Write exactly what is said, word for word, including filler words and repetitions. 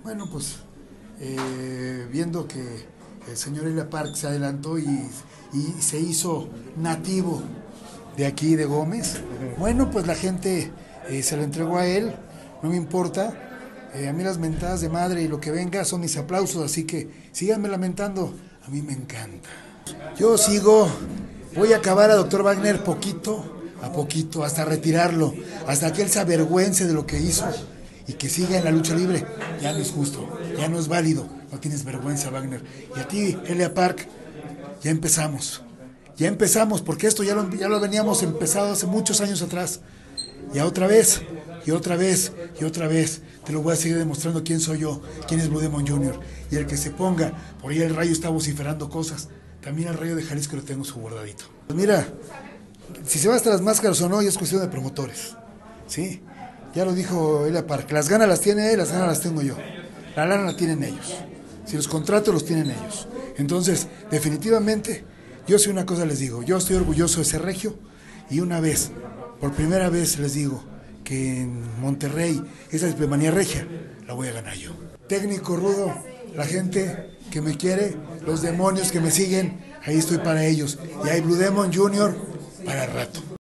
Bueno, pues eh, viendo que el señor Elia Park se adelantó y, y se hizo nativo de aquí, de Gómez, bueno, pues la gente eh, se lo entregó a él, no me importa. Eh, a mí las mentadas de madre y lo que venga son mis aplausos, así que síganme lamentando, a mí me encanta. Yo sigo, voy a acabar a doctor Wagner poquito a poquito, hasta retirarlo, hasta que él se avergüence de lo que hizo y que siga en la lucha libre. Ya no es justo, ya no es válido, no tienes vergüenza, Wagner. Y a ti, Elia Park, ya empezamos, ya empezamos, porque esto ya lo, ya lo veníamos empezado hace muchos años atrás. Y otra vez, y otra vez, y otra vez, te lo voy a seguir demostrando quién soy yo, quién es Blue Demon junior Y el que se ponga, por ahí el Rayo está vociferando cosas, también el Rayo de Jalisco lo tengo su guardadito. Pues mira, si se va hasta las máscaras o no, ya es cuestión de promotores, ¿sí? Ya lo dijo Elia Park, las ganas las tiene él, las ganas las tengo yo. La lana la tienen ellos, si los contratos los tienen ellos. Entonces, definitivamente, yo sí una cosa les digo, yo estoy orgulloso de ser regio, y una vez, por primera vez les digo, que en Monterrey esa discrepanía regia la voy a ganar yo. Técnico rudo, la gente que me quiere, los demonios que me siguen, ahí estoy para ellos. Y hay Blue Demon junior para rato.